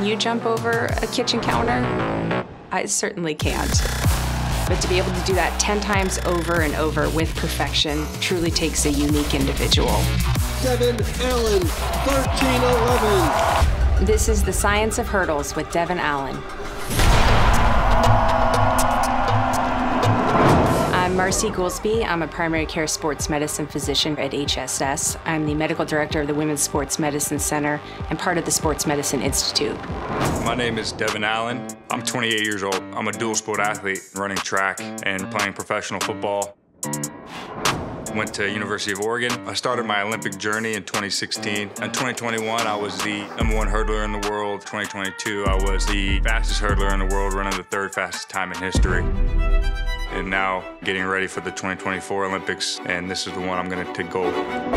you jump over a kitchen counter? I certainly can't. But to be able to do that 10 times over and over with perfection truly takes a unique individual. Devin Allen, 13:11. This is The Science of Hurdles with Devin Allen. I'm Marcy Goolsby. I'm a primary care sports medicine physician at HSS. I'm the medical director of the Women's Sports Medicine Center and part of the Sports Medicine Institute. My name is Devin Allen. I'm 28 years old. I'm a dual sport athlete, running track and playing professional football. Went to University of Oregon. I started my Olympic journey in 2016. In 2021, I was the #1 hurdler in the world. 2022, I was the fastest hurdler in the world, running the 3rd fastest time in history. And now getting ready for the 2024 Olympics, and this is the one I'm gonna take gold.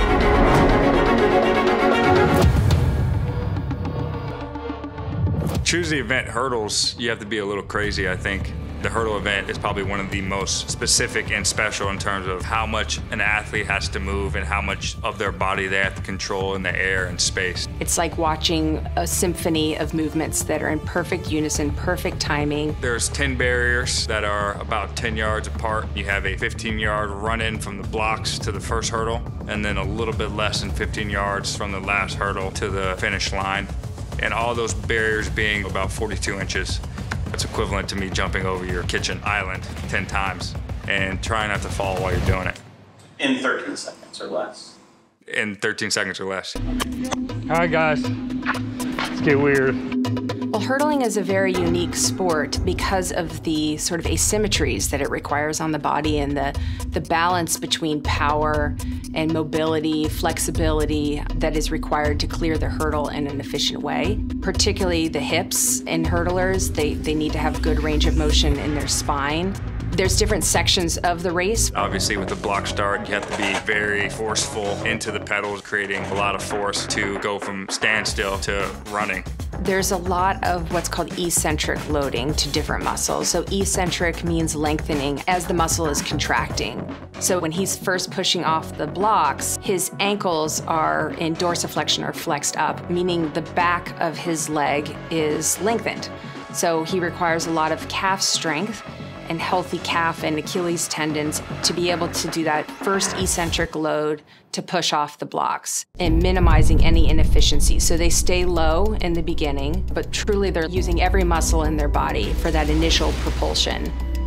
Choose the event hurdles, you have to be a little crazy, I think. The hurdle event is probably one of the most specific and special in terms of how much an athlete has to move and how much of their body they have to control in the air and space. It's like watching a symphony of movements that are in perfect unison, perfect timing. There's 10 barriers that are about 10 yards apart. You have a 15-yard run-in from the blocks to the first hurdle, and then a little bit less than 15 yards from the last hurdle to the finish line. And all those barriers being about 42 inches. That's equivalent to me jumping over your kitchen island 10 times and trying not to fall while you're doing it. In 13 seconds or less. In 13 seconds or less. All right, guys, let's get weird. Well, hurdling is a very unique sport because of the sort of asymmetries that it requires on the body and the balance between power and mobility, flexibility that is required to clear the hurdle in an efficient way. Particularly the hips in hurdlers, they need to have good range of motion in their spine. There's different sections of the race. Obviously, with the block start, you have to be very forceful into the pedals, creating a lot of force to go from standstill to running. There's a lot of what's called eccentric loading to different muscles. So eccentric means lengthening as the muscle is contracting. So when he's first pushing off the blocks, his ankles are in dorsiflexion or flexed up, meaning the back of his leg is lengthened. So he requires a lot of calf strength and healthy calf and Achilles tendons to be able to do that first eccentric load to push off the blocks and minimizing any inefficiency. So they stay low in the beginning, but truly they're using every muscle in their body for that initial propulsion.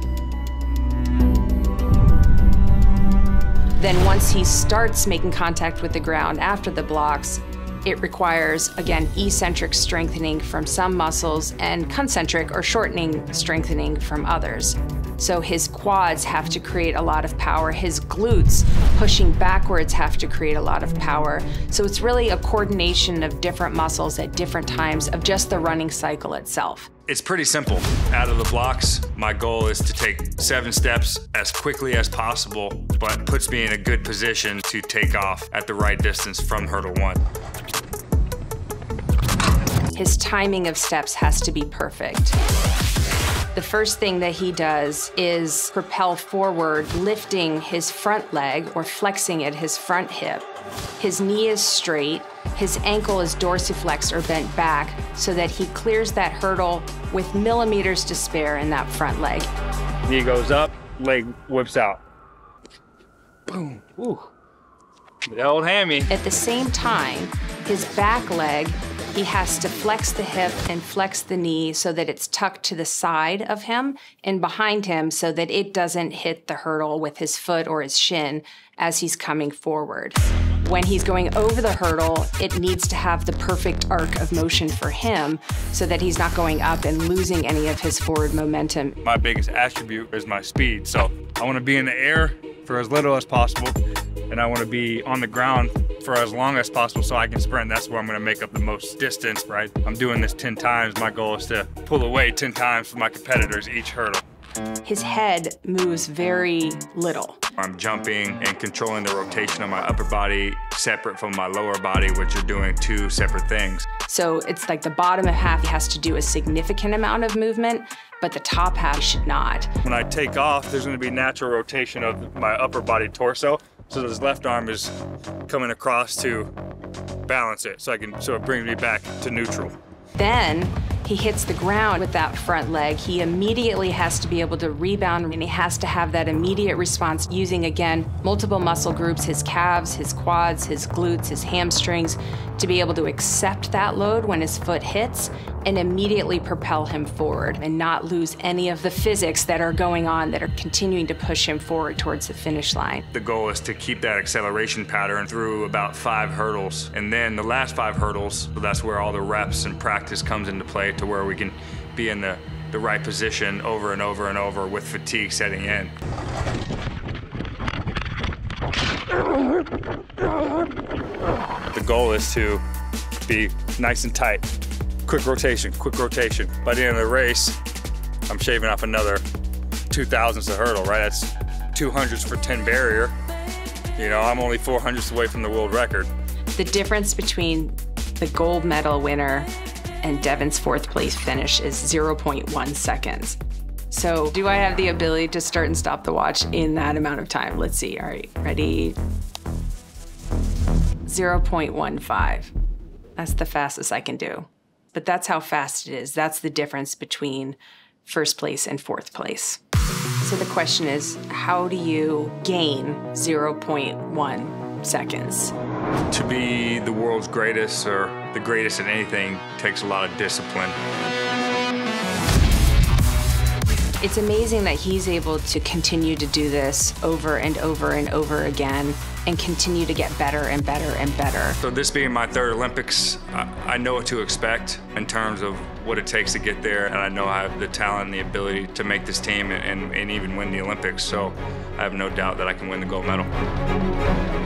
Then once he starts making contact with the ground after the blocks, it requires, again, eccentric strengthening from some muscles and concentric or shortening strengthening from others. So his quads have to create a lot of power. His glutes pushing backwards have to create a lot of power. So it's really a coordination of different muscles at different times of just the running cycle itself. It's pretty simple. Out of the blocks, my goal is to take 7 steps as quickly as possible, but puts me in a good position to take off at the right distance from hurdle 1. His timing of steps has to be perfect. The first thing that he does is propel forward, lifting his front leg or flexing at his front hip. His knee is straight, his ankle is dorsiflexed or bent back so that he clears that hurdle with millimeters to spare in that front leg. Knee goes up, leg whips out. Boom, ooh. The old hammy. At the same time, his back leg, he has to flex the hip and flex the knee so that it's tucked to the side of him and behind him so that it doesn't hit the hurdle with his foot or his shin as he's coming forward. When he's going over the hurdle, it needs to have the perfect arc of motion for him so that he's not going up and losing any of his forward momentum. My biggest attribute is my speed, so I want to be in the air for as little as possible, and I want to be on the ground for as long as possible so I can sprint. That's where I'm going to make up the most distance, right? I'm doing this 10 times. My goal is to pull away 10 times from my competitors each hurdle. His head moves very little. I'm jumping and controlling the rotation of my upper body separate from my lower body, which are doing 2 separate things. So it's like the bottom half has to do a significant amount of movement, but the top half should not. When I take off, there's going to be natural rotation of my upper body torso. So this left arm is coming across to balance it, so it brings me back to neutral. Then he hits the ground with that front leg, he immediately has to be able to rebound, and he has to have that immediate response using, again, multiple muscle groups, his calves, his quads, his glutes, his hamstrings, to be able to accept that load when his foot hits and immediately propel him forward and not lose any of the physics that are going on that are continuing to push him forward towards the finish line. The goal is to keep that acceleration pattern through about 5 hurdles. And then the last 5 hurdles, that's where all the reps and practice comes into play, to where we can be in the right position over and over and over with fatigue setting in. The goal is to be nice and tight. Quick rotation, quick rotation. By the end of the race, I'm shaving off another 2/1000ths a hurdle, right? That's 200s for 10 barrier. You know, I'm only 400ths away from the world record. The difference between the gold medal winner and Devin's 4th place finish is 0.1 seconds. So do I have the ability to start and stop the watch in that amount of time? Let's see. All right, ready? 0.15. That's the fastest I can do. But that's how fast it is. That's the difference between 1st place and 4th place. So the question is, how do you gain 0.1 seconds? To be the world's greatest, or the greatest in anything, takes a lot of discipline. It's amazing that he's able to continue to do this over and over and over again and continue to get better and better and better. So this being my 3rd Olympics, I know what to expect in terms of what it takes to get there, and I know I have the talent and the ability to make this team and even win the Olympics, so I have no doubt that I can win the gold medal.